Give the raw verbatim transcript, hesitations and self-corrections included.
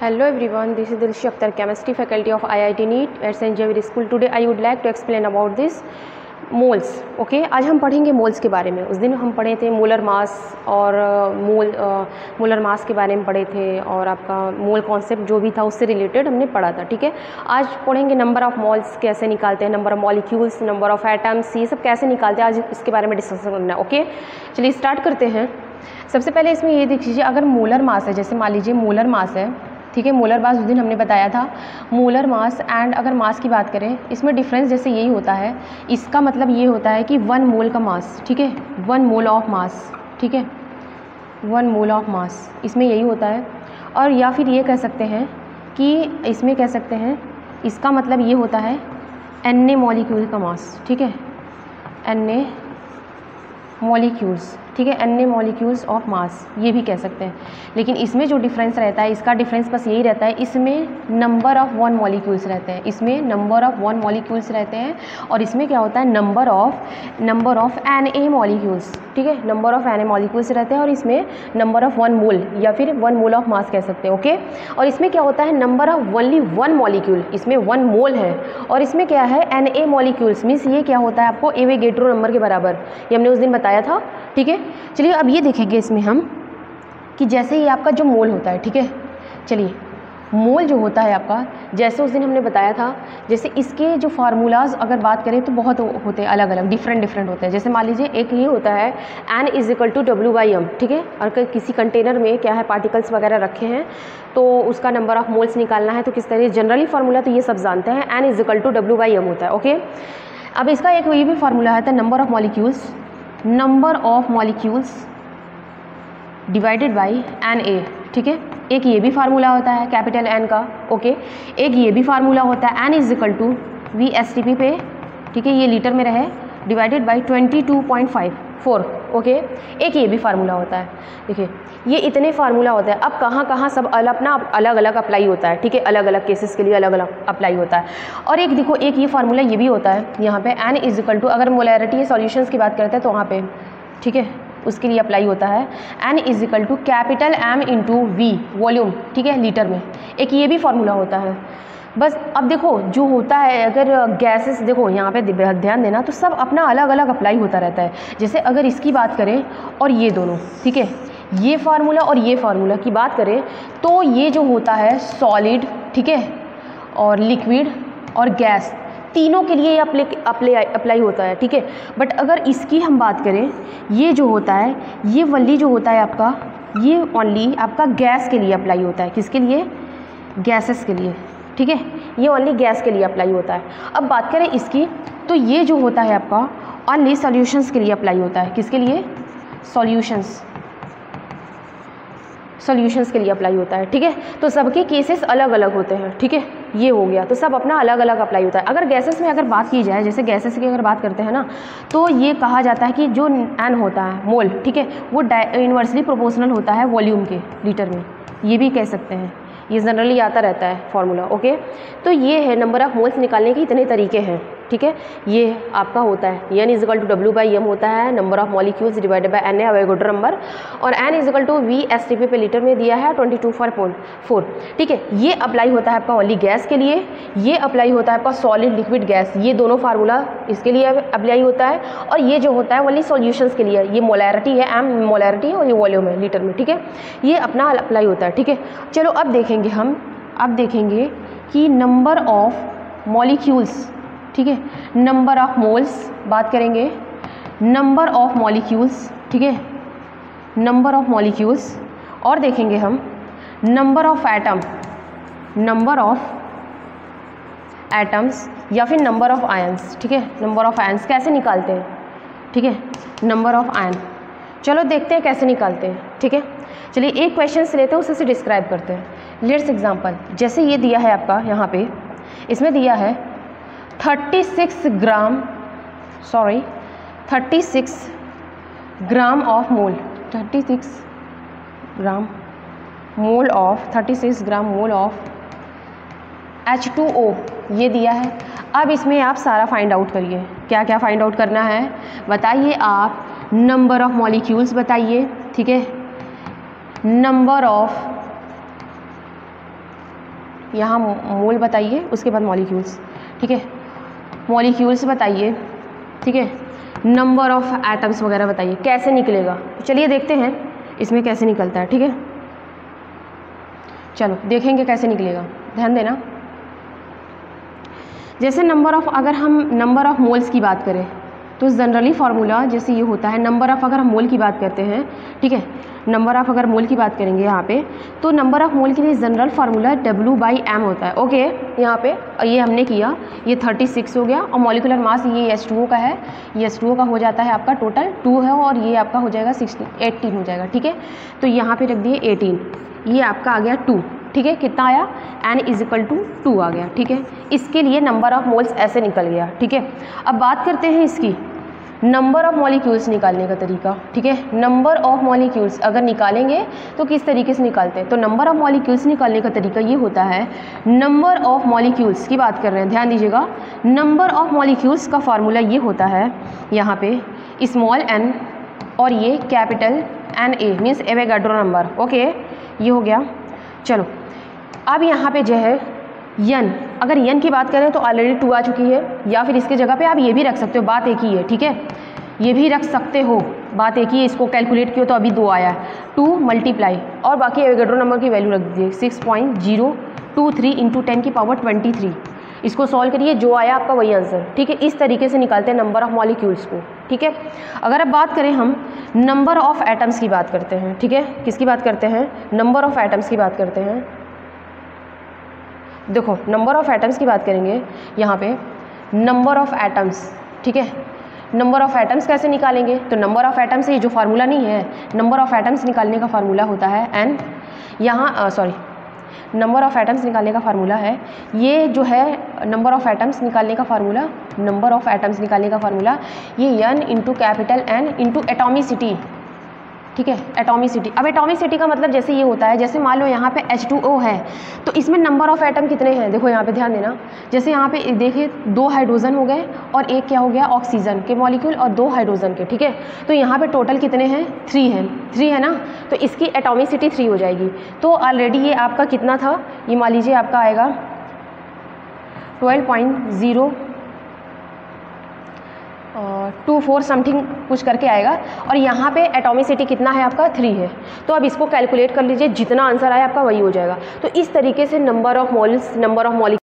Hello everyone, this is Dilshi Akhtar, Chemistry Faculty of I I T NEET at Saint Xavier School. Today I would like to explain about this moles. Okay okay? आज हम पढ़ेंगे moles के बारे में. उस दिन हम पढ़े थे मोलर मास और मोल मोलर मास के बारे में पढ़े थे और आपका मोल कॉन्सेप्ट जो भी था उससे रिलेटेड हमने पढ़ा था. ठीक है, आज पढ़ेंगे नंबर ऑफ़ मोल्स कैसे निकालते हैं, number of molecules, number of atoms, ये सब कैसे निकालते हैं, आज इसके बारे में डिस्कस करना है. ओके, चलिए स्टार्ट करते हैं. सबसे पहले इसमें ये देख लीजिए, अगर मोलर मास है, जैसे मान लीजिए मोलर मास है, ठीक है, मोलर मास उस दिन हमने बताया था. मोलर मास एंड अगर मास की बात करें, इसमें डिफरेंस जैसे यही होता है. इसका मतलब ये होता है कि वन मोल का मास, ठीक है, वन मोल ऑफ मास, ठीक है, वन मोल ऑफ मास, इसमें यही होता है. और या फिर ये कह सकते हैं कि इसमें कह सकते हैं इसका मतलब ये होता है एन ए मॉलिक्यूल का मास, ठीक है, एन ए मॉलिक्यूल्स, ठीक है, N A molecules of mass, ये भी कह सकते हैं. लेकिन इसमें जो डिफरेंस रहता है, इसका डिफरेंस बस यही रहता है, इसमें नंबर ऑफ़ वन मॉलिक्यूल्स रहते हैं, इसमें नंबर ऑफ़ वन मॉलिक्यूल्स रहते हैं और इसमें क्या होता है, number of number of N A molecules, ठीक है, number of N A molecules रहते हैं और इसमें नंबर ऑफ वन मोल या फिर वन मोल ऑफ मास कह सकते हैं. ओके, और इसमें क्या होता है, number of only one molecule, इसमें वन मोल है और इसमें क्या है, एन ए मॉलिक्यूल्स मीन्स ये क्या होता है आपको एवोगैड्रो नंबर के बराबर, ये हमने उस दिन बताया था. ठीक है, चलिए अब ये देखेंगे इसमें हम कि जैसे ही आपका जो मोल होता है, ठीक है, चलिए मोल जो होता है आपका, जैसे उस दिन हमने बताया था, जैसे इसके जो फार्मूलाज अगर बात करें तो बहुत होते हैं, अलग अलग डिफरेंट डिफरेंट होते हैं. जैसे मान लीजिए एक ये होता है N is equal to W by M, ठीक है, और किसी कंटेनर में क्या है पार्टिकल्स वगैरह रखे हैं तो उसका नंबर ऑफ मोल्स निकालना है, तो किस तरह जनरली फार्मूला तो ये सब जानते हैं, N is equal to W by M होता है. ओके, अब इसका एक ये भी फार्मूला है number of molecules, number of molecules divided by N A, ठीक है, एक ये भी फार्मूला होता है कैपिटल एन का. ओके, एक ये भी फार्मूला होता है N is equal to V S T P पे, ठीक है, ये लीटर में रहे, divided by twenty two point five four. Okay, एक ये भी फार्मूला होता है. देखिए ये इतने फार्मूला होते हैं. अब कहाँ कहाँ सब अलग अपना अलग अलग अप्लाई होता है, ठीक है, अलग अलग केसेस के लिए अलग अलग अप्लाई होता है. और एक देखो एक ये फार्मूला ये भी होता है यहाँ पे एन इज इक्वल टू, अगर मोलैरिटी सॉल्यूशंस की बात करते हैं तो वहाँ पे, ठीक है, उसके लिए अप्लाई होता है N is equal to capital M into V volume, ठीक है, लीटर में. एक ये भी फार्मूला होता है. बस अब देखो जो होता है, अगर गैसेस देखो यहाँ पे ध्यान देना, तो सब अपना अलग अलग अप्लाई होता रहता है. जैसे अगर इसकी बात करें और ये दोनों, ठीक है, ये फार्मूला और ये फार्मूला की बात करें तो ये जो होता है सॉलिड, ठीक है, और लिक्विड और गैस, तीनों के लिए अप्लाई अप्लाई अप्लाई होता है. ठीक है, बट अगर इसकी हम बात करें, ये जो होता है, ये वली जो होता है आपका, ये ओनली आपका गैस के लिए अप्लाई होता है. किसके लिए, गैसेस के लिए, ठीक है, ये ओनली गैस के लिए अप्लाई होता है. अब बात करें इसकी, तो ये जो होता है आपका ओनली सॉल्यूशंस के लिए अप्लाई होता है. किसके लिए, सॉल्यूशंस, सॉल्यूशंस के लिए अप्लाई होता है. ठीक है, तो सबके केसेस अलग अलग होते हैं. ठीक है, ये हो गया, तो सब अपना अलग अलग अप्लाई होता है. अगर गैसेस में अगर बात की जाए, जैसे गैसेस की अगर बात करते हैं ना, तो ये कहा जाता है कि जो एन होता है मोल, ठीक है, वो इनवर्सली प्रोपोर्शनल होता है वॉल्यूम के लीटर में, ये भी कह सकते हैं. ये जनरली आता रहता है फार्मूला. ओके, तो ये है नंबर ऑफ मोल्स निकालने के इतने तरीके हैं. ठीक है, ये आपका होता है N is equal to W by M होता है, number of molecules divided by N A Avogadro number, और N is equal to V S T P पे लीटर में दिया है ट्वेंटी टू पॉइंट फोर. ठीक है, ये अप्लाई होता है आपका ओनली गैस के लिए, ये अप्लाई होता है आपका सॉलिड लिक्विड गैस, ये दोनों फार्मूला इसके लिए अप्लाई होता है. और ये जो होता है ओनली सॉल्यूशंस के लिए, ये मोलैरिटी है, एम मोलैरिटी है और ये वॉल्यूम है लीटर में. ठीक है, ये अपना अप्लाई होता है. ठीक है, चलो अब देखेंगे हम, अब देखेंगे कि नंबर ऑफ मॉलिक्यूल्स, ठीक है, नंबर ऑफ मोल्स बात करेंगे, नंबर ऑफ मॉलिक्यूल्स, ठीक है, नंबर ऑफ मॉलिक्यूल्स, और देखेंगे हम number of atom, number of atoms या फिर नंबर ऑफ आयंस. ठीक है, नंबर ऑफ आयंस कैसे निकालते हैं, ठीक है, नंबर ऑफ आयन. चलो देखते हैं कैसे निकालते हैं. ठीक है, चलिए एक क्वेश्चन से लेते हैं, उसे से डिस्क्राइब करते हैं. लेट्स एग्जांपल, जैसे ये दिया है आपका यहाँ पे, इसमें दिया है thirty six gram, sorry thirty six gram of mole, thirty six gram mole of thirty six gram mole of H two O, ये दिया है. अब इसमें आप सारा फाइंड आउट करिए. क्या क्या फाइंड आउट करना है बताइए आप. नंबर ऑफ मॉलिक्यूल्स बताइए, ठीक है, नंबर ऑफ यहाँ मोल बताइए, उसके बाद मॉलिक्यूल्स, ठीक है, मॉलिक्यूल्स बताइए, ठीक है, नंबर ऑफ एटम्स वगैरह बताइए, कैसे निकलेगा। तो चलिए देखते हैं इसमें कैसे निकलता है, ठीक है, चलो देखेंगे कैसे निकलेगा, ध्यान देना। जैसे नंबर ऑफ, अगर हम नंबर ऑफ मोल्स की बात करें तो जनरली फार्मूला जैसे ये होता है, नंबर ऑफ अगर हम मोल की बात करते हैं, ठीक है, नंबर ऑफ अगर मोल की बात करेंगे यहाँ पे, तो नंबर ऑफ मोल के लिए general formula W by M होता है। ओके, यहाँ पे ये हमने किया, ये थर्टी सिक्स हो गया, और मॉलिकुलर मास ये एच टू ओ का है, ये एच टू ओ का हो जाता है आपका टोटल टू है, और ये आपका हो जाएगा सिक्सटीन एटीन हो जाएगा, ठीक है। तो यहाँ पे रख दिए एटीन, ये आपका आ गया टू, ठीक है, कितना आया, N is equal to two आ गया, ठीक है। इसके लिए नंबर ऑफ मोल्स ऐसे निकल गया, ठीक है। अब बात करते हैं इसकी नंबर ऑफ मॉलिक्यूल्स निकालने का तरीका, ठीक है। नंबर ऑफ मॉलिक्यूल्स अगर निकालेंगे तो किस तरीके से निकालते हैं, तो नंबर ऑफ मॉलिक्यूल्स निकालने का तरीका ये होता है, नंबर ऑफ मॉलिक्यूल्स की बात कर रहे हैं, ध्यान दीजिएगा, नंबर ऑफ मॉलिक्यूल्स का फार्मूला ये होता है यहाँ पे स्मॉल एन और ये capital N A means Avogadro number. Okay, ये हो गया। चलो अब यहाँ पे जो है यन, अगर यन की बात करें तो ऑलरेडी टू आ चुकी है, या फिर इसके जगह पे आप ये भी रख सकते हो, बात एक ही है, ठीक है, ये भी रख सकते हो, बात एक ही है। इसको कैलकुलेट किया तो अभी दो आया है, टू मल्टीप्लाई और बाकी एवोगाड्रो नंबर की वैल्यू रख दीजिए six point zero two three into ten की पावर ट्वेंटी थ्री। इसको सॉल्व करिए, जो आया आपका वही आंसर, ठीक है। इस तरीके से निकालते हैं नंबर ऑफ मॉलिक्यूल्स को, ठीक है। अगर अब बात करें हम नंबर ऑफ एटम्स की बात करते हैं, ठीक है, किसकी बात करते हैं, नंबर ऑफ एटम्स की बात करते हैं। देखो नंबर ऑफ एटम्स की बात करेंगे यहाँ पे, नंबर ऑफ एटम्स, ठीक है, नंबर ऑफ एटम्स कैसे निकालेंगे, तो नंबर ऑफ एटम्स ये जो फार्मूला नहीं है, नंबर ऑफ एटम्स निकालने का फार्मूला होता है एन, यहाँ सॉरी नंबर ऑफ एटम्स निकालने का फार्मूला है, ये जो है नंबर ऑफ एटम्स निकालने का फार्मूला, नंबर ऑफ एटम्स निकालने का फार्मूला ये N into capital N into atomicity, ठीक है, एटॉमिसिटी। अब एटॉमिसिटी का मतलब जैसे ये होता है, जैसे मान लो यहाँ पे एच टू ओ है तो इसमें नंबर ऑफ एटम कितने हैं, देखो यहाँ पे ध्यान देना, जैसे यहाँ पे देखिए दो हाइड्रोजन हो गए और एक क्या हो गया ऑक्सीजन के मॉलिक्यूल और दो हाइड्रोजन के, ठीक है। तो यहाँ पे टोटल कितने हैं, थ्री हैं, थ्री है ना, तो इसकी एटॉमिसिटी थ्री हो जाएगी। तो ऑलरेडी ये आपका कितना था, ये मान लीजिए आपका आएगा twelve point zero two four something कुछ करके आएगा, और यहाँ पे एटॉमिसिटी कितना है आपका, थ्री है। तो अब इसको कैलकुलेट कर लीजिए, जितना आंसर आया आपका वही हो जाएगा। तो इस तरीके से number of moles, number of molecules